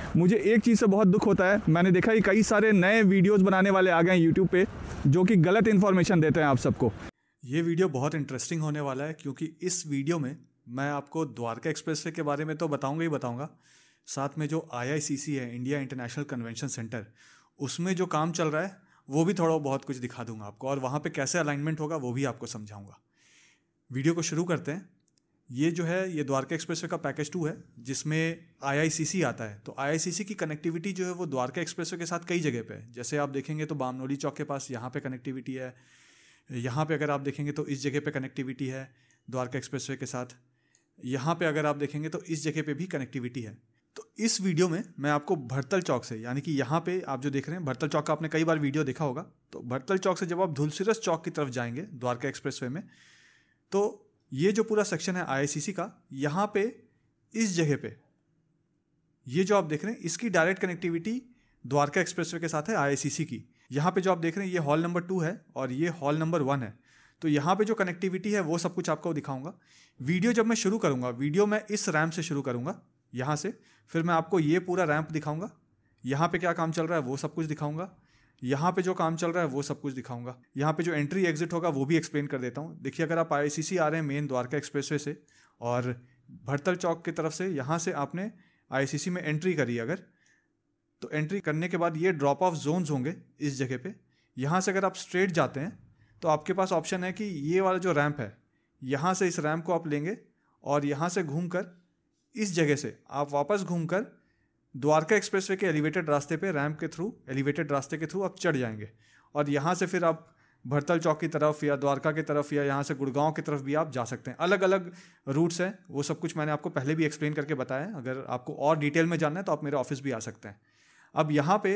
मुझे एक चीज़ से बहुत दुख होता है, मैंने देखा कि कई सारे नए वीडियोस बनाने वाले आ गए हैं यूट्यूब पे जो कि गलत इन्फॉर्मेशन देते हैं आप सबको। ये वीडियो बहुत इंटरेस्टिंग होने वाला है क्योंकि इस वीडियो में मैं आपको द्वारका एक्सप्रेसवे के बारे में तो बताऊंगा ही बताऊंगा, साथ में जो IICC है, इंडिया इंटरनेशनल कन्वेंशन सेंटर, उसमें जो काम चल रहा है वो भी थोड़ा बहुत कुछ दिखा दूंगा आपको, और वहाँ पे कैसे अलाइनमेंट होगा वो भी आपको समझाऊंगा। वीडियो को शुरू करते हैं। ये जो है ये द्वारका एक्सप्रेसवे का पैकेज 2 है जिसमें IICC आता है। तो IICC की कनेक्टिविटी जो है वो द्वारका एक्सप्रेसवे के साथ कई जगह पे है। जैसे आप देखेंगे तो बामनोली चौक के पास यहाँ पे कनेक्टिविटी है, यहाँ पे अगर आप देखेंगे तो इस जगह पे कनेक्टिविटी है द्वारका एक्सप्रेसवे के साथ, यहाँ पे अगर आप देखेंगे तो इस जगह पे भी कनेक्टिविटी है। तो इस वीडियो में मैं आपको भरतल चौक से, यानी कि यहाँ पे आप जो देख रहे हैं भरतल चौक का आपने कई बार वीडियो देखा होगा, तो भरतल चौक से जब आप धुलसिरस चौक की तरफ जाएंगे द्वारका एक्सप्रेसवे में, तो ये जो पूरा सेक्शन है IICC का, यहाँ पे इस जगह पे ये जो आप देख रहे हैं इसकी डायरेक्ट कनेक्टिविटी द्वारका एक्सप्रेसवे के साथ है IICC की। यहाँ पे जो आप देख रहे हैं ये हॉल नंबर 2 है और ये हॉल नंबर 1 है। तो यहाँ पे जो कनेक्टिविटी है वो सब कुछ आपको दिखाऊंगा। वीडियो जब मैं शुरू करूँगा, वीडियो मैं इस रैंप से शुरू करूँगा यहाँ से, फिर मैं आपको ये पूरा रैंप दिखाऊँगा, यहाँ पे क्या काम चल रहा है वो सब कुछ दिखाऊँगा, यहाँ पे जो काम चल रहा है वो सब कुछ दिखाऊंगा, यहाँ पे जो एंट्री एग्जिट होगा वो भी एक्सप्लेन कर देता हूँ। देखिए, अगर आप IICC आ रहे हैं मेन द्वारका एक्सप्रेसवे से और भरतल चौक की तरफ से, यहाँ से आपने IICC में एंट्री करी अगर, तो एंट्री करने के बाद ये ड्रॉप ऑफ जोन्स होंगे इस जगह पे। यहाँ से अगर आप स्ट्रेट जाते हैं तो आपके पास ऑप्शन है कि ये वाला जो रैंप है, यहाँ से इस रैंप को आप लेंगे और यहाँ से घूमकर इस जगह से आप वापस घूमकर द्वारका एक्सप्रेसवे के एलिवेटेड रास्ते पे रैंप के थ्रू, एलिवेटेड रास्ते के थ्रू आप चढ़ जाएंगे और यहाँ से फिर आप भरतल चौक की तरफ या द्वारका की तरफ या यहाँ से गुड़गांव की तरफ भी आप जा सकते हैं। अलग अलग रूट्स हैं, वो सब कुछ मैंने आपको पहले भी एक्सप्लेन करके बताया है। अगर आपको और डिटेल में जानना है तो आप मेरे ऑफिस भी आ सकते हैं। अब यहाँ पे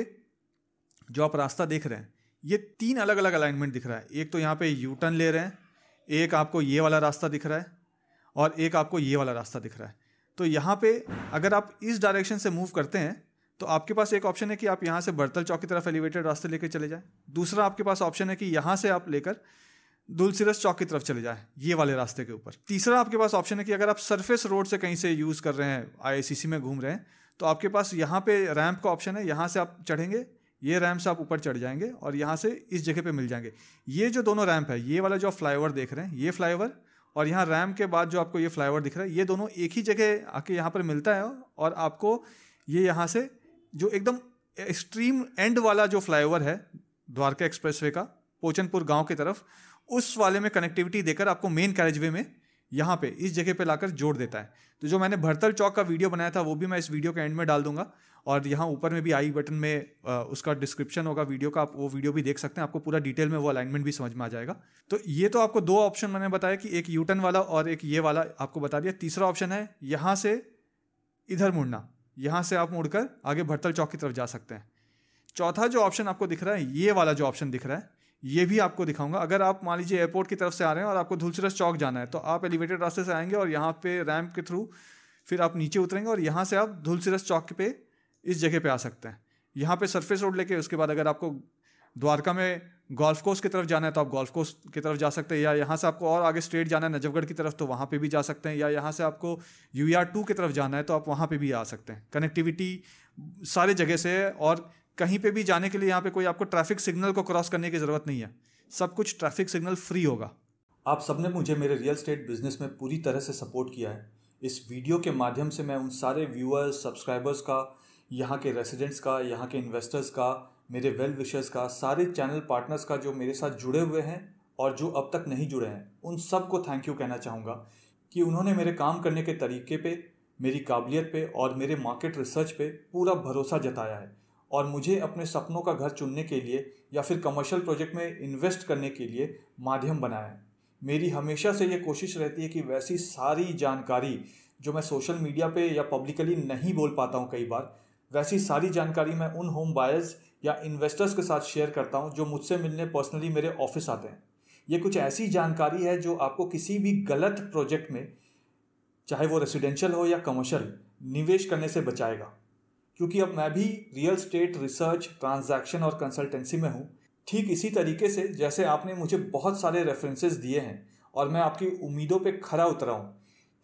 जो आप रास्ता देख रहे हैं ये 3 अलग अलग अलाइनमेंट दिख रहा है। एक तो यहाँ पे यू टर्न ले रहे हैं, एक आपको ये वाला रास्ता दिख रहा है और एक आपको ये वाला रास्ता दिख रहा है। तो यहाँ पे अगर आप इस डायरेक्शन से मूव करते हैं तो आपके पास एक ऑप्शन है कि आप यहाँ से भरतल चौक की तरफ एलिवेटेड रास्ते लेकर चले जाएं। दूसरा आपके पास ऑप्शन है कि यहाँ से आप लेकर धुलसिरस चौक की तरफ चले जाएं, ये वाले रास्ते के ऊपर। तीसरा आपके पास ऑप्शन है कि अगर आप सरफेस रोड से कहीं से यूज़ कर रहे हैं, IICC में घूम रहे हैं, तो आपके पास यहाँ पे रैंप का ऑप्शन है। यहाँ से आप चढ़ेंगे, ये रैंप से आप ऊपर चढ़ जाएंगे और यहाँ से इस जगह पे मिल जाएंगे। ये जो दोनों रैंप है, ये वाला जो फ्लाईओवर देख रहे हैं, ये फ्लाईओवर और यहाँ रैंप के बाद जो आपको ये फ्लाईओवर दिख रहा है, ये दोनों एक ही जगह आके यहाँ पर मिलता है और आपको ये यहाँ से जो एकदम एक्सट्रीम एंड वाला जो फ्लाईओवर है द्वारका एक्सप्रेसवे का पोचनपुर गांव की तरफ, उस वाले में कनेक्टिविटी देकर आपको मेन कैरेजवे में यहाँ पे इस जगह पे लाकर जोड़ देता है। तो जो मैंने भरतल चौक का वीडियो बनाया था वो भी मैं इस वीडियो के एंड में डाल दूंगा और यहाँ ऊपर में भी आई बटन में उसका डिस्क्रिप्शन होगा वीडियो का, आप वो वीडियो भी देख सकते हैं। आपको पूरा डिटेल में वो अलाइनमेंट भी समझ में आ जाएगा। तो ये तो आपको 2 ऑप्शन मैंने बताया कि एक यूटर्न वाला और एक ये वाला आपको बता दिया। तीसरा ऑप्शन है यहाँ से इधर मुड़ना, यहाँ से आप मुड़कर आगे भरतल चौक की तरफ जा सकते हैं। चौथा जो ऑप्शन आपको दिख रहा है, ये वाला जो ऑप्शन दिख रहा है, ये भी आपको दिखाऊंगा। अगर आप मान लीजिए एयरपोर्ट की तरफ से आ रहे हैं और आपको धुलसिरस चौक जाना है तो आप एलिवेटेड रास्ते से आएंगे और यहाँ पे रैंप के थ्रू फिर आप नीचे उतरेंगे और यहाँ से आप धुलसिरस चौक पे इस जगह पे आ सकते हैं। यहाँ पे सरफेस रोड लेके उसके बाद अगर आपको द्वारका में गोल्फ कोर्स की तरफ जाना है तो आप गोल्फ कोर्स की तरफ जा सकते हैं, या यहाँ से आपको और आगे स्ट्रेट जाना है नजफगढ़ की तरफ तो वहाँ पे भी जा सकते हैं, या यहाँ से आपको UER 2 की तरफ जाना है तो आप वहाँ पे भी आ सकते हैं। कनेक्टिविटी सारे जगह से है और कहीं पे भी जाने के लिए यहाँ पे कोई आपको ट्रैफिक सिग्नल को क्रॉस करने की ज़रूरत नहीं है, सब कुछ ट्रैफिक सिग्नल फ्री होगा। आप सबने मुझे मेरे रियल एस्टेट बिजनेस में पूरी तरह से सपोर्ट किया है। इस वीडियो के माध्यम से मैं उन सारे व्यूअर्स, सब्सक्राइबर्स का, यहाँ के रेसिडेंट्स का, यहाँ के इन्वेस्टर्स का, मेरे वेल विशर्स का, सारे चैनल पार्टनर्स का जो मेरे साथ जुड़े हुए हैं और जो अब तक नहीं जुड़े हैं, उन सब को थैंक यू कहना चाहूँगा कि उन्होंने मेरे काम करने के तरीके पे, मेरी काबिलियत पे और मेरे मार्केट रिसर्च पे पूरा भरोसा जताया है और मुझे अपने सपनों का घर चुनने के लिए या फिर कमर्शियल प्रोजेक्ट में इन्वेस्ट करने के लिए माध्यम बनाया है। मेरी हमेशा से ये कोशिश रहती है कि वैसी सारी जानकारी जो मैं सोशल मीडिया पे या पब्लिकली नहीं बोल पाता हूँ कई बार, वैसी सारी जानकारी मैं उन होम बायर्स या इन्वेस्टर्स के साथ शेयर करता हूँ जो मुझसे मिलने पर्सनली मेरे ऑफिस आते हैं। ये कुछ ऐसी जानकारी है जो आपको किसी भी गलत प्रोजेक्ट में, चाहे वो रेसिडेंशियल हो या कमर्शियल, निवेश करने से बचाएगा। क्योंकि अब मैं भी रियल एस्टेट रिसर्च, ट्रांजैक्शन और कंसल्टेंसी में हूँ। ठीक इसी तरीके से जैसे आपने मुझे बहुत सारे रेफरेंसेस दिए हैं और मैं आपकी उम्मीदों पे खरा उतरा हूँ,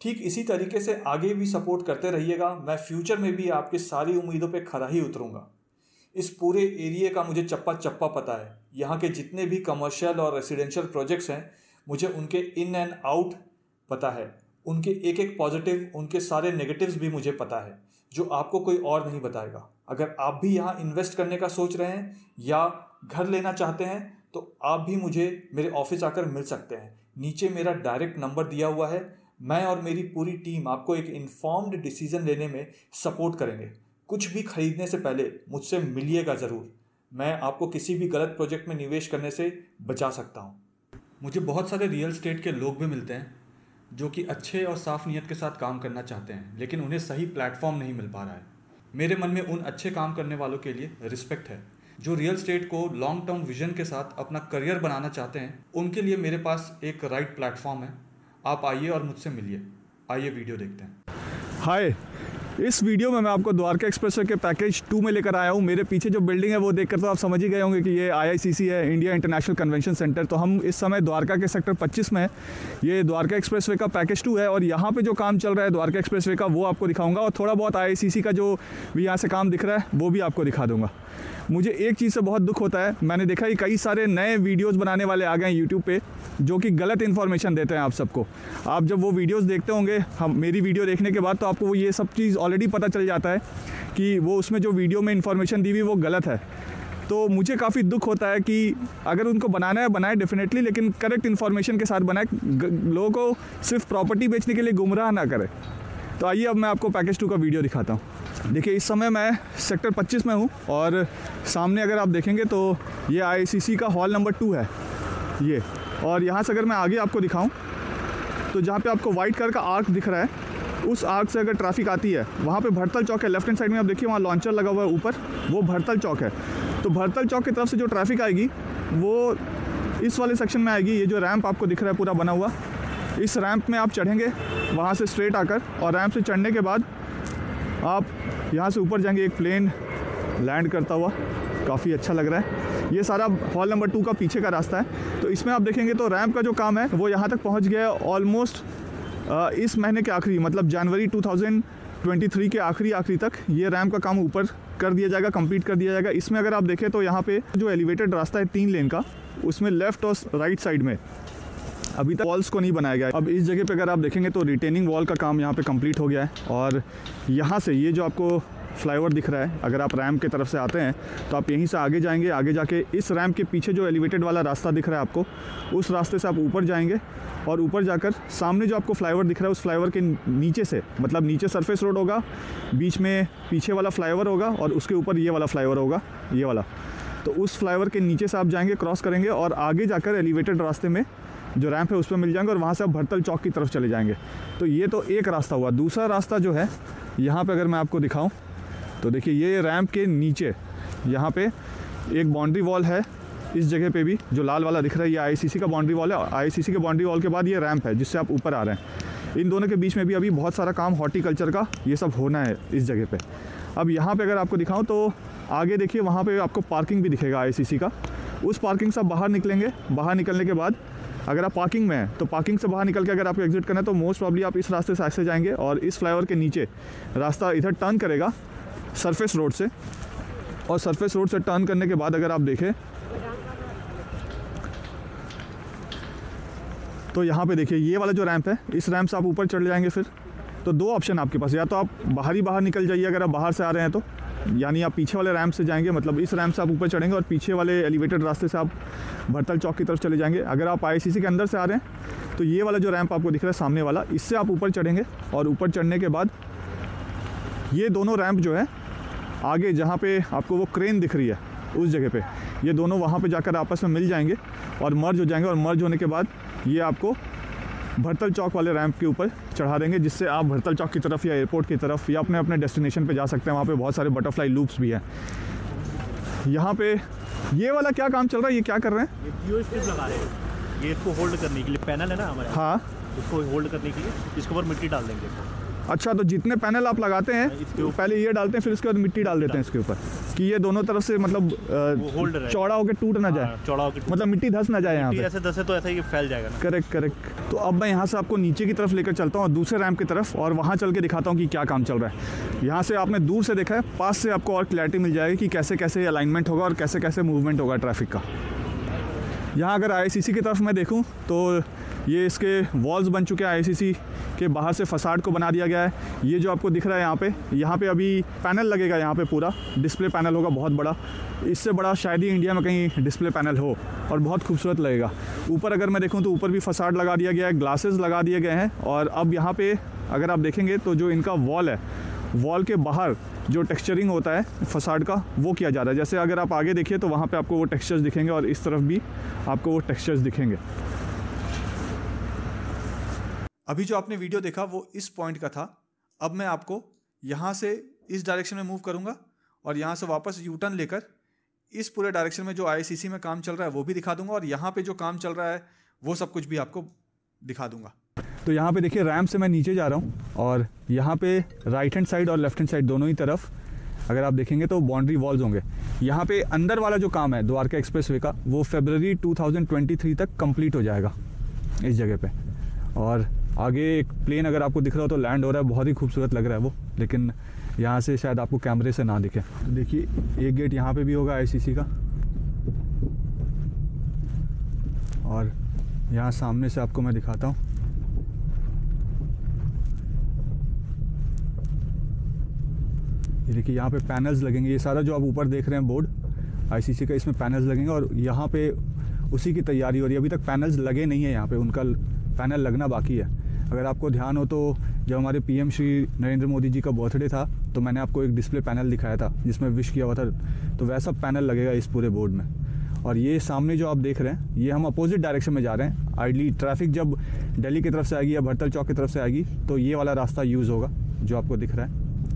ठीक इसी तरीके से आगे भी सपोर्ट करते रहिएगा। मैं फ्यूचर में भी आपकी सारी उम्मीदों पे खरा ही उतरूंगा। इस पूरे एरिया का मुझे चप्पा चप्पा पता है। यहाँ के जितने भी कमर्शियल और रेसिडेंशियल प्रोजेक्ट्स हैं मुझे उनके इन एंड आउट पता है। उनके एक एक पॉजिटिव, उनके सारे नेगेटिव्स भी मुझे पता है, जो आपको कोई और नहीं बताएगा। अगर आप भी यहाँ इन्वेस्ट करने का सोच रहे हैं या घर लेना चाहते हैं तो आप भी मुझे मेरे ऑफिस आकर मिल सकते हैं। नीचे मेरा डायरेक्ट नंबर दिया हुआ है। मैं और मेरी पूरी टीम आपको एक इन्फॉर्म्ड डिसीजन लेने में सपोर्ट करेंगे। कुछ भी खरीदने से पहले मुझसे मिलिएगा ज़रूर। मैं आपको किसी भी गलत प्रोजेक्ट में निवेश करने से बचा सकता हूँ। मुझे बहुत सारे रियल एस्टेट के लोग भी मिलते हैं जो कि अच्छे और साफ नीयत के साथ काम करना चाहते हैं, लेकिन उन्हें सही प्लेटफॉर्म नहीं मिल पा रहा है। मेरे मन में उन अच्छे काम करने वालों के लिए रिस्पेक्ट है जो रियल एस्टेट को लॉन्ग टर्म विजन के साथ अपना करियर बनाना चाहते हैं। उनके लिए मेरे पास एक राइट प्लेटफॉर्म है। आप आइए और मुझसे मिलिए। आइए वीडियो देखते हैं। हाय, इस वीडियो में मैं आपको द्वारका एक्सप्रेसवे के पैकेज 2 में लेकर आया हूँ। मेरे पीछे जो बिल्डिंग है वो देखकर तो आप समझ ही गए होंगे कि ये IICC है, इंडिया इंटरनेशनल कन्वेंशन सेंटर। तो हम इस समय द्वारका के सेक्टर 25 में हैं। ये द्वारका एक्सप्रेसवे का पैकेज 2 है और यहाँ पे जो काम चल रहा है द्वारका एक्सप्रेसवे का वो आपको दिखाऊंगा, और थोड़ा बहुत IICC का जो भी यहाँ से काम दिख रहा है वो भी आपको दिखा दूँगा। मुझे एक चीज़ से बहुत दुख होता है, मैंने देखा कि कई सारे नए वीडियोस बनाने वाले आ गए हैं यूट्यूब पे जो कि गलत इन्फॉर्मेशन देते हैं आप सबको। आप जब वो वीडियोस देखते होंगे हम मेरी वीडियो देखने के बाद, तो आपको वो ये सब चीज़ ऑलरेडी पता चल जाता है कि वो उसमें जो वीडियो में इन्फॉर्मेशन दी हुई वो गलत है। तो मुझे काफ़ी दुख होता है कि अगर उनको बनाना है बनाए डेफिनेटली, लेकिन करेक्ट इन्फॉर्मेशन के साथ बनाए, लोगों को सिर्फ प्रॉपर्टी बेचने के लिए गुमराह ना करें। तो आइए अब मैं आपको पैकेज 2 का वीडियो दिखाता हूँ। देखिए, इस समय मैं सेक्टर 25 में हूँ और सामने अगर आप देखेंगे तो ये IICC का हॉल नंबर 2 है ये। और यहाँ से अगर मैं आगे आपको दिखाऊं तो जहाँ पे आपको वाइट कलर का आर्क दिख रहा है, उस आर्क से अगर ट्रैफिक आती है वहाँ पे भरतल चौक है। लेफ्ट हैंड साइड में आप देखिए वहाँ लॉन्चर लगा हुआ है ऊपर, वो भरतल चौक है। तो भरतल चौक की तरफ से जो ट्रैफिक आएगी वो इस वाले सेक्शन में आएगी। ये जो रैंप आपको दिख रहा है पूरा बना हुआ, इस रैंप में आप चढ़ेंगे वहाँ से स्ट्रेट आकर, और रैंप से चढ़ने के बाद आप यहाँ से ऊपर जाएंगे। एक प्लेन लैंड करता हुआ काफ़ी अच्छा लग रहा है। ये सारा हॉल नंबर 2 का पीछे का रास्ता है। तो इसमें आप देखेंगे तो रैंप का जो काम है वो यहाँ तक पहुँच गया है ऑलमोस्ट। इस महीने के आखिरी मतलब जनवरी 2023 के आखिरी तक ये रैंप का काम ऊपर कर दिया जाएगा, कंप्लीट कर दिया जाएगा। इसमें अगर आप देखें तो यहाँ पे जो एलिवेटेड रास्ता है 3 लेन का, उसमें लेफ़्ट और राइट साइड में अभी तक वॉल्स को नहीं बनाया गया है। अब इस जगह पे अगर आप देखेंगे तो रिटेनिंग वॉल का काम यहाँ पे कंप्लीट हो गया है। और यहाँ से ये जो आपको फ्लाईओवर दिख रहा है, अगर आप रैंप की तरफ से आते हैं तो आप यहीं से आगे जाएंगे। आगे जाके इस रैंप के पीछे जो एलिवेटेड वाला रास्ता दिख रहा है आपको, उस रास्ते से आप ऊपर जाएंगे और ऊपर जाकर सामने जो आपको फ्लाईओवर दिख रहा है उस फ्लाईओवर के नीचे से, मतलब नीचे सरफेस रोड होगा, बीच में पीछे वाला फ्लाईओवर होगा और उसके ऊपर ये वाला फ्लाईओवर होगा, ये वाला। तो उस फ्लाईओवर के नीचे से आप जाएंगे, क्रॉस करेंगे और आगे जाकर एलिवेटेड रास्ते में जो रैंप है उस पर मिल जाएंगे और वहाँ से आप भरतल चौक की तरफ चले जाएंगे। तो ये तो एक रास्ता हुआ। दूसरा रास्ता जो है यहाँ पे अगर मैं आपको दिखाऊं तो देखिए, ये रैंप के नीचे यहाँ पे एक बाउंड्री वॉल है। इस जगह पे भी जो लाल वाला दिख रहा है ये IICC का बाउंड्री वॉल है। IICC के बाउंड्री वॉल के बाद ये रैंप है जिससे आप ऊपर आ रहे हैं। इन दोनों के बीच में भी अभी बहुत सारा काम हॉर्टिकल्चर का ये सब होना है इस जगह पे। अब यहाँ पे अगर आपको दिखाऊं तो आगे देखिए, वहाँ पे आपको पार्किंग भी दिखेगा IICC का। उस पार्किंग से आप बाहर निकलेंगे। बाहर निकलने के बाद अगर आप पार्किंग में हैं तो पार्किंग से बाहर निकल के अगर आपको एग्जिट करना है तो मोस्ट प्रॉब्ली आप इस रास्ते से ऐसे जाएंगे और इस फ्लाईओवर के नीचे रास्ता इधर टर्न करेगा सरफेस रोड से। और सरफेस रोड से टर्न करने के बाद अगर आप देखें तो यहाँ पे देखिए ये वाला जो रैंप है, इस रैंप से आप ऊपर चढ़ जाएंगे। फिर तो 2 ऑप्शन आपके पास, या तो आप बाहर निकल जाइए अगर आप बाहर से आ रहे हैं तो, यानी आप पीछे वाले रैंप से जाएंगे, मतलब इस रैंप से आप ऊपर चढ़ेंगे और पीछे वाले एलिवेटेड रास्ते से आप भरतल चौक की तरफ चले जाएंगे। अगर आप IICC के अंदर से आ रहे हैं तो ये वाला जो रैंप आपको दिख रहा है सामने वाला, इससे आप ऊपर चढ़ेंगे और ऊपर चढ़ने के बाद ये दोनों रैंप जो है आगे जहाँ पे आपको वो क्रेन दिख रही है उस जगह पे, ये दोनों वहाँ पे जाकर आपस में मिल जाएंगे और मर्ज हो जाएंगे। और मर्ज होने के बाद ये आपको भरतल चौक वाले रैंप के ऊपर चढ़ा देंगे, जिससे आप भरतल चौक की तरफ या एयरपोर्ट की तरफ या अपने डेस्टिनेशन पे जा सकते हैं। वहाँ पे बहुत सारे बटरफ्लाई लूप्स भी हैं। यहाँ पे ये वाला क्या काम चल रहा है, ये क्या कर रहे हैं? ये जियो स्ट्रिप लगा रहे हैं, ये इसको होल्ड करने के लिए पैनल है ना हमारे। हाँ, इसको होल्ड करने के लिए इसके ऊपर मिट्टी डाल देंगे। अच्छा, तो जितने पैनल आप लगाते हैं पहले ये डालते हैं, फिर उसके बाद मिट्टी डाल देते हैं इसके ऊपर कि ये दोनों तरफ से मतलब चौड़ा होकर टूट ना जाए, चौड़ा होकर मतलब मिट्टी धस ना जाए यहाँ पे। ऐसे धसे तो ऐसा ही फैल जाएगा ना। करेक्ट। तो अब मैं यहाँ से आपको नीचे की तरफ लेकर चलता हूँ और दूसरे रैंप की तरफ, और वहाँ चल के दिखाता हूँ कि क्या काम चल रहा है। यहाँ से आपने दूर से देखा है, पास से आपको और क्लैरिटी मिल जाएगी कि कैसे कैसे अलाइनमेंट होगा और कैसे कैसे मूवमेंट होगा ट्रैफिक का। यहाँ अगर IICC की तरफ मैं देखूँ तो ये इसके वॉल्स बन चुके हैं। IICC के बाहर से फसाड को बना दिया गया है। ये जो आपको दिख रहा है यहाँ पे अभी पैनल लगेगा, यहाँ पे पूरा डिस्प्ले पैनल होगा बहुत बड़ा। इससे बड़ा शायद ही इंडिया में कहीं डिस्प्ले पैनल हो, और बहुत खूबसूरत लगेगा। ऊपर अगर मैं देखूँ तो ऊपर भी फसाड लगा दिया गया है, ग्लासेस लगा दिए गए हैं। और अब यहाँ पे अगर आप देखेंगे तो जो इनका वॉल है, वॉल के बाहर जो टेक्सचरिंग होता है फसाड का, वो किया जा रहा है। जैसे अगर आप आगे देखिए तो वहाँ पे आपको वो टेक्सचर्स दिखेंगे, और इस तरफ भी आपको वो टेक्सचर्स दिखेंगे। अभी जो आपने वीडियो देखा वो इस पॉइंट का था। अब मैं आपको यहाँ से इस डायरेक्शन में मूव करूँगा और यहाँ से वापस यू टर्न लेकर इस पूरे डायरेक्शन में जो IICC में काम चल रहा है वो भी दिखा दूंगा, और यहाँ पे जो काम चल रहा है वो सब कुछ भी आपको दिखा दूंगा। तो यहाँ पे देखिए रैंप से मैं नीचे जा रहा हूँ, और यहाँ पे राइट हैंड साइड और लेफ्ट हैंड साइड दोनों ही तरफ अगर आप देखेंगे तो बाउंड्री वॉल्स होंगे। यहाँ पे अंदर वाला जो काम है द्वारका एक्सप्रेसवे का, वो फरवरी 2023 तक कंप्लीट हो जाएगा इस जगह पे। और आगे एक प्लेन अगर आपको दिख रहा हो तो लैंड हो रहा है, बहुत ही खूबसूरत लग रहा है वो, लेकिन यहाँ से शायद आपको कैमरे से ना दिखे। तो देखिए एक गेट यहाँ पे भी होगा IICC का, और यहाँ सामने से आपको मैं दिखाता हूँ। ये देखिए यहाँ पे पैनल्स लगेंगे। ये सारा जो आप ऊपर देख रहे हैं बोर्ड IICC का, इसमें पैनल्स लगेंगे, और यहाँ पे उसी की तैयारी हो रही है। अभी तक पैनल्स लगे नहीं है यहाँ पे, उनका पैनल लगना बाकी है। अगर आपको ध्यान हो तो जब हमारे PM श्री नरेंद्र मोदी जी का बर्थडे था तो मैंने आपको एक डिस्प्ले पैनल दिखाया था जिसमें विश किया हुआ था, तो वैसा पैनल लगेगा इस पूरे बोर्ड में। और ये सामने जो आप देख रहे हैं, ये हम अपोजिट डायरेक्शन में जा रहे हैं। आइडली ट्रैफिक जब दिल्ली की तरफ से आएगी या भरतल चौक की तरफ से आएगी तो ये वाला रास्ता यूज़ होगा जो आपको दिख रहा है।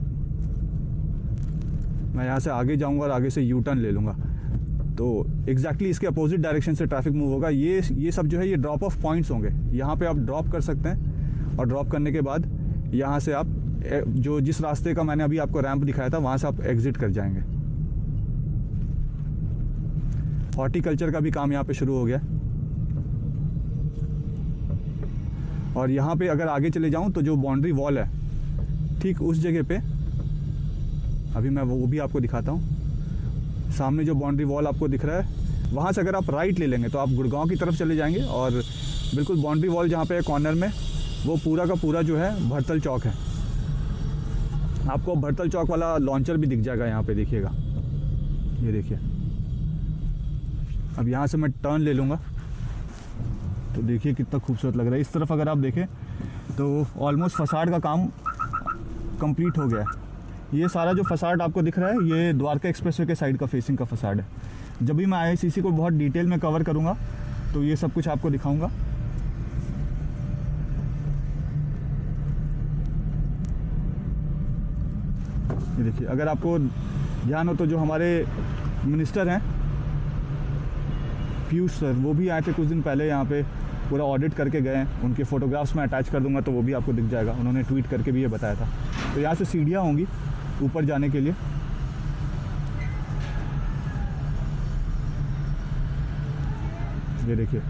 मैं यहाँ से आगे जाऊँगा और आगे से यू टर्न ले लूँगा, तो एग्जैक्टली इसके अपोजिट डायरेक्शन से ट्रैफिक मूव होगा। ये सब जो है ये ड्रॉप ऑफ पॉइंट्स होंगे। यहाँ पे आप ड्रॉप कर सकते हैं, और ड्रॉप करने के बाद यहाँ से आप जो जिस रास्ते का मैंने अभी आपको रैंप दिखाया था वहाँ से आप एग्जिट कर जाएंगे। हॉर्टिकल्चर का भी काम यहाँ पे शुरू हो गया, और यहाँ पे अगर आगे चले जाऊँ तो जो बाउंड्री वॉल है ठीक उस जगह पे, अभी मैं वो भी आपको दिखाता हूँ। सामने जो बाउंड्री वॉल आपको दिख रहा है, वहाँ से अगर आप राइट ले लेंगे तो आप गुड़गांव की तरफ चले जाएंगे, और बिल्कुल बाउंड्री वॉल जहाँ पे है कॉर्नर में, वो पूरा का पूरा जो है भरतल चौक है। आपको भरतल चौक वाला लॉन्चर भी दिख जाएगा यहाँ पे, देखिएगा, ये देखिए। अब यहाँ से मैं टर्न ले लूँगा तो देखिए कितना खूबसूरत लग रहा है। इस तरफ अगर आप देखें तो ऑलमोस्ट फसाड का काम कंप्लीट हो गया है। ये सारा जो फसाड आपको दिख रहा है ये द्वारका एक्सप्रेसवे के साइड का फेसिंग का फसाड है। जब भी मैं IICC को बहुत डिटेल में कवर करूँगा तो ये सब कुछ आपको दिखाऊँगा। ये देखिए, अगर आपको ध्यान हो तो जो हमारे मिनिस्टर हैं पीयूष सर, वो भी आए थे कुछ दिन पहले यहाँ पे, पूरा ऑडिट करके गए हैं। उनके फ़ोटोग्राफ्स मैं अटैच कर दूंगा तो वो भी आपको दिख जाएगा। उन्होंने ट्वीट करके भी ये बताया था। तो यहाँ से सीढ़ियाँ होंगी ऊपर जाने के लिए। ये देखिए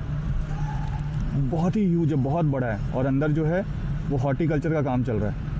बहुत ही ह्यूज है, बहुत बड़ा है, और अंदर जो है वो हॉर्टिकल्चर का काम चल रहा है।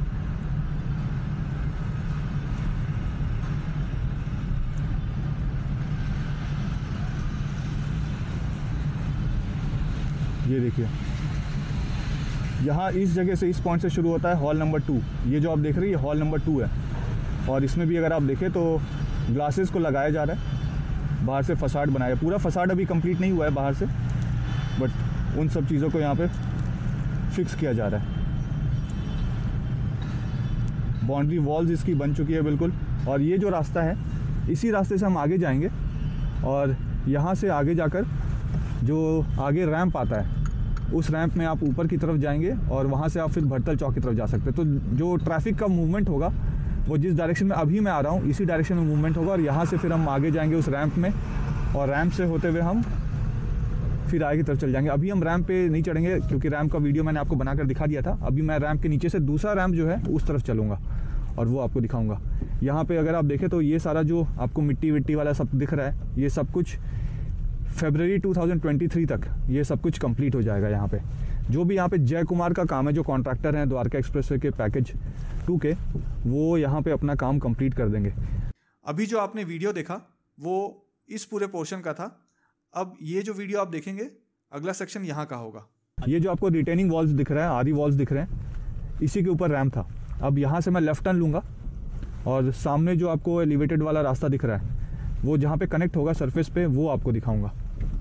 ये देखिए यहाँ इस जगह से, इस पॉइंट से शुरू होता है हॉल नंबर 2। ये जो आप देख रहे हैं ये हॉल नंबर 2 है, और इसमें भी अगर आप देखें तो ग्लासेस को लगाया जा रहा है। बाहर से फसाड बनाया, पूरा फसाड अभी कंप्लीट नहीं हुआ है बाहर से, बट उन सब चीज़ों को यहाँ पे फिक्स किया जा रहा है। बाउंड्री वॉल्स इसकी बन चुकी है बिल्कुल। और ये जो रास्ता है इसी रास्ते से हम आगे जाएंगे, और यहाँ से आगे जाकर जो आगे रैंप आता है उस रैंप में आप ऊपर की तरफ जाएंगे, और वहाँ से आप फिर भरतल चौक की तरफ जा सकते हैं। तो जो ट्रैफिक का मूवमेंट होगा वो जिस डायरेक्शन में अभी मैं आ रहा हूँ इसी डायरेक्शन में मूवमेंट होगा, और यहाँ से फिर हम आगे जाएंगे उस रैंप में, और रैंप से होते हुए हम फिर आगे की तरफ चल जाएंगे। अभी हम रैम्प पे नहीं चढ़ेंगे क्योंकि रैम्प का वीडियो मैंने आपको बनाकर दिखा दिया था। अभी मैं रैम्प के नीचे से दूसरा रैम्प जो है उस तरफ चलूँगा और वो आपको दिखाऊँगा। यहाँ पे अगर आप देखें तो ये सारा जो आपको मिट्टी विट्टी वाला सब दिख रहा है, ये सब कुछ फरवरी 2023 तक ये सब कुछ कंप्लीट हो जाएगा। यहाँ पे जो भी यहाँ पे जय कुमार का काम है, जो कॉन्ट्रैक्टर हैं द्वारका एक्सप्रेसवे के पैकेज 2 के, वो यहाँ पे अपना काम कंप्लीट कर देंगे। अभी जो आपने वीडियो देखा वो इस पूरे पोर्शन का था। अब ये जो वीडियो आप देखेंगे अगला सेक्शन यहाँ का होगा। ये जो आपको रिटेनिंग वॉल्स दिख रहा है, आरी वॉल्स दिख रहे हैं, इसी के ऊपर रैम्प था। अब यहाँ से मैं लेफ्ट टर्न लूँगा और सामने जो आपको एलिवेटेड वाला रास्ता दिख रहा है वो जहाँ पे कनेक्ट होगा सरफेस पे, वो आपको दिखाऊंगा।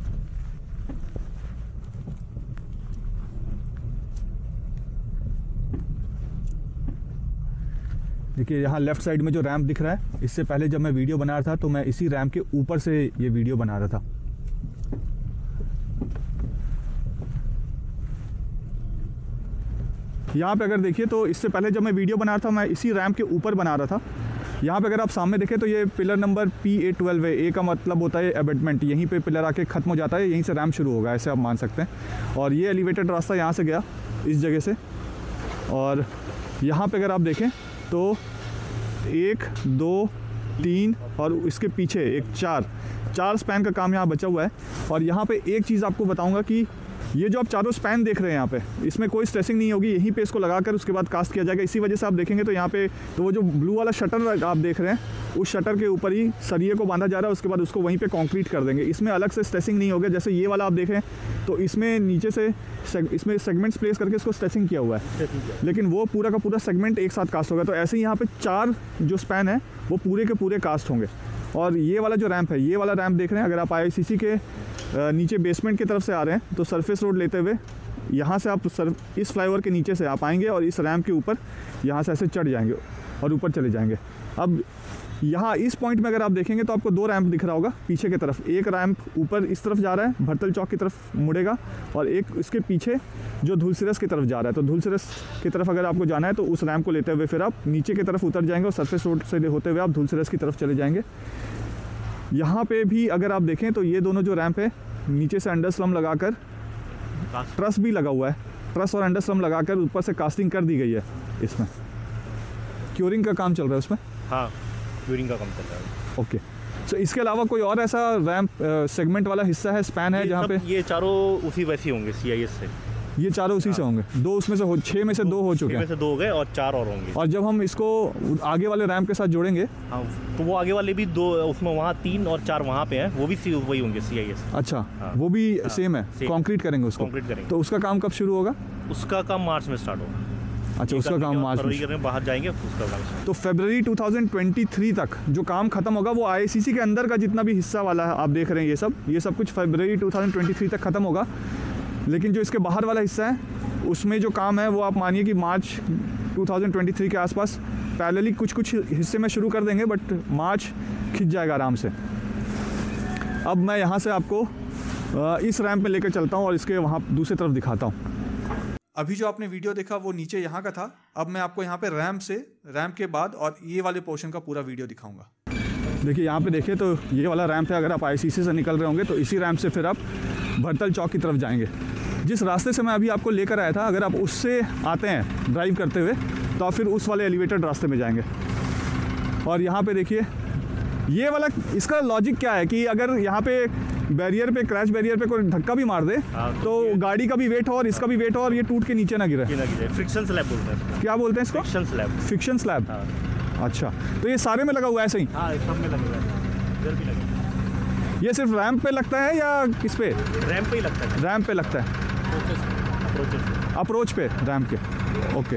देखिए यहाँ लेफ्ट साइड में जो रैंप दिख रहा है, इससे पहले जब मैं वीडियो बना रहा था तो मैं इसी रैंप के ऊपर से ये वीडियो बना रहा था। यहाँ पे अगर देखिए तो इससे पहले जब मैं वीडियो बना रहा था मैं इसी रैंप के ऊपर बना रहा था। यहाँ पे अगर आप सामने देखें तो ये पिलर नंबर PA12 है। ए का मतलब होता है एबेटमेंट, यहीं पे पिलर आके ख़त्म हो जाता है, यहीं से रैंप शुरू होगा, ऐसे आप मान सकते हैं। और ये एलिवेटेड रास्ता यहाँ से गया इस जगह से, और यहाँ पे अगर आप देखें तो 1 2 3 और इसके पीछे एक 4 स्पैन का काम यहाँ बचा हुआ है। और यहाँ पे एक चीज़ आपको बताऊँगा कि ये जो आप चारों स्पैन देख रहे हैं यहाँ पे, इसमें कोई स्ट्रेसिंग नहीं होगी, यहीं पे इसको लगाकर उसके बाद कास्ट किया जाएगा। इसी वजह से आप देखेंगे तो यहाँ पे तो वो जो ब्लू वाला शटर आप देख रहे हैं, उस शटर के ऊपर ही सरिये को बांधा जा रहा है, उसके बाद उसको वहीं पे कंक्रीट कर देंगे। इसमें अलग से स्ट्रेसिंग नहीं होगा। जैसे ये वाला आप देख रहे हैं तो इसमें नीचे से इसमें सेगमेंट्स प्लेस करके इसको स्ट्रेसिंग किया हुआ है, लेकिन वो पूरा का पूरा सेगमेंट एक साथ कास्ट होगा। तो ऐसे ही यहाँ पे 4 जो स्पैन है वो पूरे के पूरे कास्ट होंगे। और ये वाला जो रैंप है, ये वाला रैंप देख रहे हैं, अगर आप IICC के नीचे बेसमेंट की तरफ से आ रहे हैं तो सरफेस रोड लेते हुए यहाँ से आप इस फ्लाईओवर के नीचे से आप आएंगे और इस रैंप के ऊपर यहाँ से ऐसे चढ़ जाएंगे और ऊपर चले जाएंगे। अब यहाँ इस पॉइंट में अगर आप देखेंगे तो आपको 2 रैंप दिख रहा होगा पीछे की तरफ। एक रैंप ऊपर इस तरफ जा रहा है, भरतल चौक की तरफ मुड़ेगा, और एक इसके पीछे जो धुलसिरस की तरफ जा रहा है। तो धुलसिरस की तरफ अगर आपको जाना है तो उस रैंप को लेते हुए फिर आप नीचे की तरफ उतर जाएंगे और सरफेस रोड से होते हुए आप धुलसिरस की तरफ चले जाएंगे। यहाँ पे भी अगर आप देखें तो ये दोनों जो रैंप है, नीचे से अंडरस्लम लगाकर ट्रस भी लगा हुआ है, ट्रस और अंडरस्लम लगाकर ऊपर से कास्टिंग कर दी गई है। इसमें क्योरिंग का काम चल रहा है उसमें। हाँ, क्योरिंग का काम चल रहा है। ओके, तो इसके अलावा कोई और ऐसा रैंप सेगमेंट वाला हिस्सा है, स्पैन है जहाँ पे? ये चारों उसी वैसे होंगे CIS से। ये चारों उसी से होंगे। 2 उसमें से 6 में से 2 हो चुके हैं। 6 में से 2 हो गए और 4 और होंगे। और जब हम इसको आगे वाले रैंप के साथ जोड़ेंगे, हाँ, तो वो आगे वाले भी 2, उसमें वहाँ 3 और 4 वहाँ पे हैं, वो भी वही होंगे CIS। अच्छा, हाँ, वो भी सेम है, कंक्रीट करेंगे उसको। कंक्रीट करेंगे। तो उसका काम कब शुरू होगा? उसका काम मार्च में स्टार्ट होगा। अच्छा, उसका काम मार्च में, बाहर जाएंगे उसका काम। तो फरवरी 2023 तक जो काम खत्म होगा वो IICC के अंदर का जितना भी हिस्सा वाला है आप देख रहे हैं, ये सब कुछ फरवरी 2023 तक खत्म होगा। लेकिन जो इसके बाहर वाला हिस्सा है उसमें जो काम है वो आप मानिए कि मार्च 2023 के आसपास पैरेलली कुछ हिस्से में शुरू कर देंगे, बट मार्च खिंच जाएगा आराम से। अब मैं यहाँ से आपको इस रैंप में लेकर चलता हूँ और इसके वहाँ दूसरी तरफ दिखाता हूँ। अभी जो आपने वीडियो देखा वो नीचे यहाँ का था। अब मैं आपको यहाँ पे रैंप के बाद और ये वाले पोर्शन का पूरा वीडियो दिखाऊंगा। देखिए यहाँ पे देखिए तो ये वाला रैंप है। अगर आप IICC से निकल रहे होंगे तो इसी रैंप से फिर आप भरतल चौक की तरफ जाएंगे। जिस रास्ते से मैं अभी आपको लेकर आया था, अगर आप उससे आते हैं ड्राइव करते हुए तो आप फिर उस वाले एलिवेटेड रास्ते में जाएंगे। और यहाँ पे देखिए ये वाला, इसका लॉजिक क्या है कि अगर यहाँ पे बैरियर पे, क्रैश बैरियर पे कोई धक्का भी मार दे तो गाड़ी का भी वेट हो और इसका भी वेट हो और ये टूट के नीचे ना गिरे। फ्रिक्शन स्लैब बोलते हैं। क्या बोलते हैं इसको? Friction slab. अच्छा, तो ये सारे में लगा हुआ है ऐसे ही? हाँ, सब में लगा हुआ है, इधर भी लगा। ये सिर्फ रैंप पे लगता है या किस पे? रैंप पे ही लगता है। रैंप पे लगता है, अप्रोच पे रैंप के। ओके,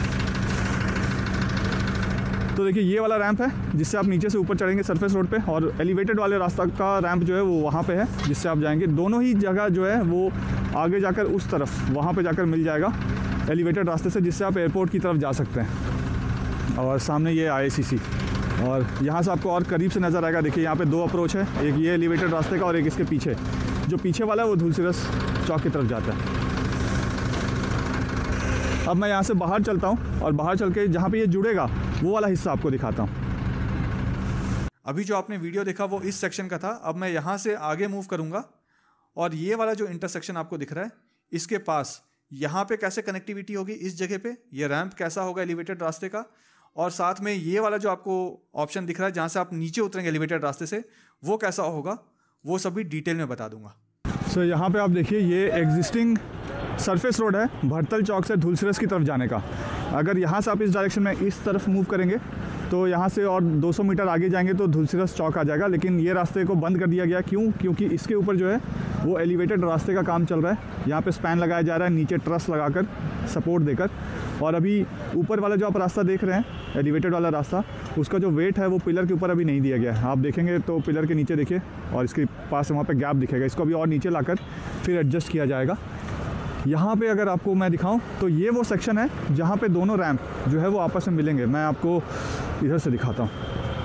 तो देखिए ये वाला रैंप है जिससे आप नीचे से ऊपर चढ़ेंगे सरफेस रोड पे, और एलिवेटेड वाले रास्ता का रैंप जो है वो वहाँ पे है जिससे आप जाएंगे। दोनों ही जगह जो है वो आगे जाकर उस तरफ वहाँ पे जाकर मिल जाएगा एलिवेटेड रास्ते से, जिससे आप एयरपोर्ट की तरफ जा सकते हैं। और सामने ये IICC, और यहाँ से आपको और करीब से नज़र आएगा। देखिए यहाँ पे 2 अप्रोच है, एक ये एलिवेटेड रास्ते का और एक इसके पीछे। जो पीछे वाला है वो धुलसिरस चौक की तरफ जाता है। अब मैं यहाँ से बाहर चलता हूँ और बाहर चल के जहाँ पे ये जुड़ेगा वो वाला हिस्सा आपको दिखाता हूँ। अभी जो आपने वीडियो देखा वो इस सेक्शन का था। अब मैं यहाँ से आगे मूव करूँगा और ये वाला जो इंटरसेक्शन आपको दिख रहा है, इसके पास यहाँ पे कैसे कनेक्टिविटी होगी, इस जगह पे ये रैंप कैसा होगा एलिवेटेड रास्ते का, और साथ में ये वाला जो आपको ऑप्शन दिख रहा है जहाँ से आप नीचे उतरेंगे एलिवेटेड रास्ते से, वो कैसा होगा, वो सभी डिटेल में बता दूंगा। सो यहाँ पे आप देखिए ये एग्जिस्टिंग सरफेस रोड है भरतल चौक से धुलसिरस की तरफ जाने का। अगर यहाँ से आप इस डायरेक्शन में इस तरफ मूव करेंगे तो यहाँ से और 200 मीटर आगे जाएंगे तो धुलसिरस चौक आ जाएगा। लेकिन ये रास्ते को बंद कर दिया गया, क्यों? क्योंकि इसके ऊपर जो है वो एलिवेटेड रास्ते का काम चल रहा है। यहाँ पे स्पैन लगाया जा रहा है, नीचे ट्रस लगाकर सपोर्ट देकर। और अभी ऊपर वाला जो आप रास्ता देख रहे हैं एलिवेटेड वाला रास्ता, उसका जो वेट है वो पिलर के ऊपर अभी नहीं दिया गया है। आप देखेंगे तो पिलर के नीचे देखिए और इसके पास वहाँ पर गैप दिखेगा, इसको अभी और नीचे लाकर फिर एडजस्ट किया जाएगा। यहाँ पे अगर आपको मैं दिखाऊं तो ये वो सेक्शन है जहाँ पे दोनों रैंप जो है वो आपस में मिलेंगे। मैं आपको इधर से दिखाता हूँ।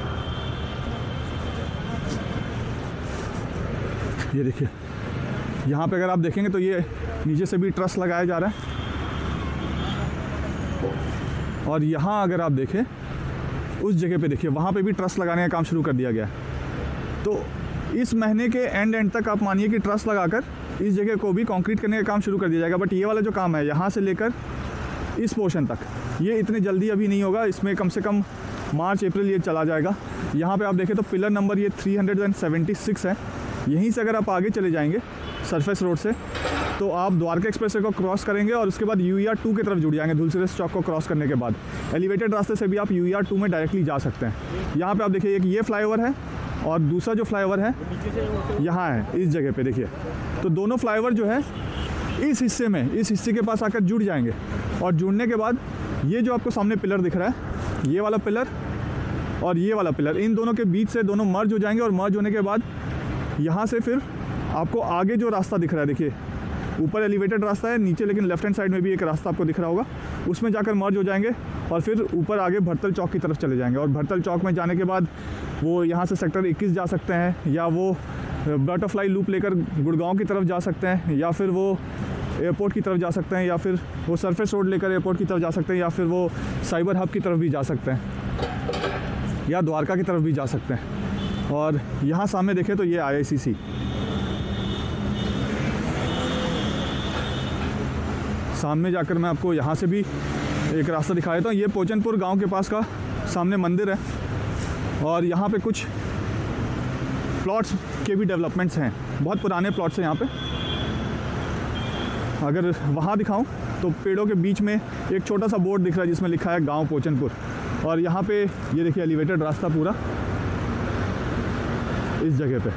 ये देखिए यहाँ पे अगर आप देखेंगे तो ये नीचे से भी ट्रस लगाया जा रहा है, और यहाँ अगर आप देखें उस जगह पे देखिए वहाँ पे भी ट्रस लगाने का काम शुरू कर दिया गया है। तो इस महीने के एंड तक आप मानिए कि ट्रस लगाकर इस जगह को भी कंक्रीट करने का काम शुरू कर दिया जाएगा। बट ये वाला जो काम है यहाँ से लेकर इस पोर्शन तक, ये इतनी जल्दी अभी नहीं होगा, इसमें कम से कम मार्च अप्रैल ये चला जाएगा। यहाँ पे आप देखें तो पिलर नंबर ये 376 है। यहीं से अगर आप आगे चले जाएंगे सरफेस रोड से तो आप द्वारका एक्सप्रेसवे को क्रॉस करेंगे और उसके बाद UER 2 की तरफ जुड़ जाएंगे। धुलसिरस चौक को क्रॉस करने के बाद एलिवेटेड रास्ते से भी आप UER 2 में डायरेक्टली जा सकते हैं। यहाँ पे आप देखिए एक ये फ्लाईओवर है और दूसरा जो फ्लाईओवर है यहाँ है इस जगह पे देखिए। तो दोनों फ्लाईओवर जो है इस हिस्से में, इस हिस्से के पास आकर जुड़ जाएंगे, और जुड़ने के बाद ये जो आपको सामने पिलर दिख रहा है, ये वाला पिलर और ये वाला पिलर, इन दोनों के बीच से दोनों मर्ज हो जाएंगे। और मर्ज होने के बाद यहाँ से फिर आपको आगे जो रास्ता दिख रहा है, देखिए ऊपर एलिवेटेड रास्ता है, नीचे लेकिन लेफ्ट हैंड साइड में भी एक रास्ता आपको दिख रहा होगा, उसमें जाकर मर्ज हो जाएंगे और फिर ऊपर आगे भरतल चौक की तरफ चले जाएंगे। और भरतल चौक में जाने के बाद वो यहाँ से सेक्टर 21 जा सकते हैं, या वो बटरफ्लाई लूप लेकर गुड़गांव की तरफ जा सकते हैं, या फिर वो एयरपोर्ट की तरफ जा सकते हैं, या फिर वो सरफेस रोड लेकर एयरपोर्ट की तरफ जा सकते हैं, या फिर वो साइबर हब की तरफ भी जा सकते हैं, या द्वारका की तरफ भी जा सकते हैं। और यहाँ सामने देखें तो ये IICC, सामने जाकर मैं आपको यहाँ से भी एक रास्ता दिखा देता हूँ। ये पोचनपुर गांव के पास का सामने मंदिर है, और यहाँ पे कुछ प्लॉट्स के भी डेवलपमेंट्स हैं, बहुत पुराने प्लॉट्स हैं यहाँ पे। अगर वहाँ दिखाऊं तो पेड़ों के बीच में एक छोटा सा बोर्ड दिख रहा है जिसमें लिखा है गांव पोचनपुर, और यहाँ पे ये देखिए एलिवेटेड रास्ता पूरा इस जगह पे।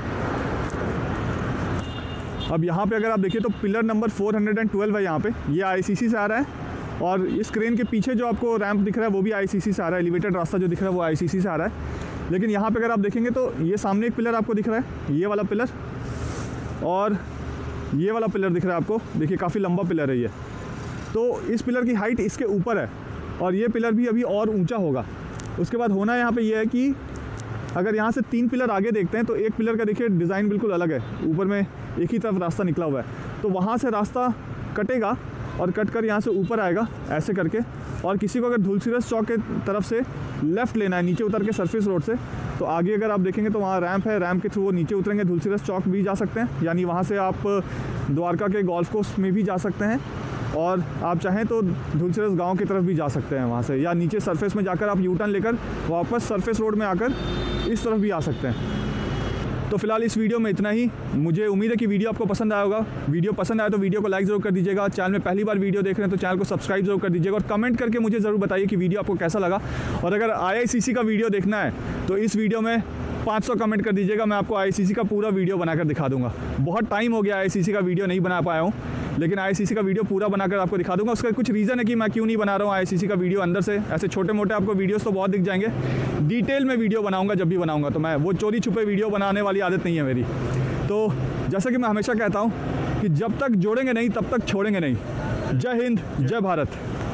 अब यहाँ पे अगर आप देखिए तो पिलर नंबर 412 है यहाँ पे, ये ICC से आ रहा है। और इस क्रेन के पीछे जो आपको रैंप दिख रहा है वो भी ICC से आ रहा है, एलिवेटेड रास्ता जो दिख रहा है वो ICC से आ रहा है। लेकिन यहाँ पे अगर आप देखेंगे तो ये सामने एक पिलर आपको दिख रहा है, ये वाला पिलर, और ये वाला पिलर दिख रहा है आपको, देखिए काफ़ी लंबा पिलर है ये। तो इस पिलर की हाइट इसके ऊपर है, और ये पिलर भी अभी और ऊंचा होगा। उसके बाद होना यहाँ पे ये है कि अगर यहाँ से 3 पिलर आगे देखते हैं तो एक पिलर का देखिए डिज़ाइन बिल्कुल अलग है, ऊपर में एक ही तरफ रास्ता निकला हुआ है। तो वहाँ से रास्ता कटेगा और कट कर यहाँ से ऊपर आएगा ऐसे करके। और किसी को अगर धुलसिरस चौक के तरफ से लेफ़्ट लेना है नीचे उतर के सरफेस रोड से, तो आगे अगर आप देखेंगे तो वहाँ रैंप है, रैंप के थ्रू वो नीचे उतरेंगे, धुलसिरस चौक भी जा सकते हैं, यानी वहाँ से आप द्वारका के गोल्फ कोर्स में भी जा सकते हैं, और आप चाहें तो धुलसिरस गांव की तरफ भी जा सकते हैं वहाँ से, या नीचे सरफेस में जाकर आप U-टर्न लेकर वापस सरफेस रोड में आकर इस तरफ भी आ सकते हैं। तो फिलहाल इस वीडियो में इतना ही। मुझे उम्मीद है कि वीडियो आपको पसंद आया होगा। वीडियो पसंद आया तो वीडियो को लाइक ज़रूर कर दीजिएगा। चैनल में पहली बार वीडियो देख रहे हैं तो चैनल को सब्सक्राइब जरूर कर दीजिएगा, और कमेंट करके मुझे ज़रूर बताइए कि वीडियो आपको कैसा लगा। और अगर IICC का वीडियो देखना है तो इस वीडियो में 500 कमेंट कर दीजिएगा, मैं आपको IICC का पूरा वीडियो बनाकर दिखा दूँगा। बहुत टाइम हो गया IICC का वीडियो नहीं बना पाया हूँ, लेकिन IICC का वीडियो पूरा बनाकर आपको दिखा दूंगा। उसका कुछ रीज़न है कि मैं क्यों नहीं बना रहा हूँ IICC का वीडियो अंदर से। ऐसे छोटे मोटे आपको वीडियोस तो बहुत दिख जाएंगे, डिटेल में वीडियो बनाऊंगा जब भी बनाऊंगा। तो मैं वो चोरी छुपे वीडियो बनाने वाली आदत नहीं है मेरी। तो जैसा कि मैं हमेशा कहता हूँ कि जब तक जोड़ेंगे नहीं तब तक छोड़ेंगे नहीं। जय हिंद, जय भारत।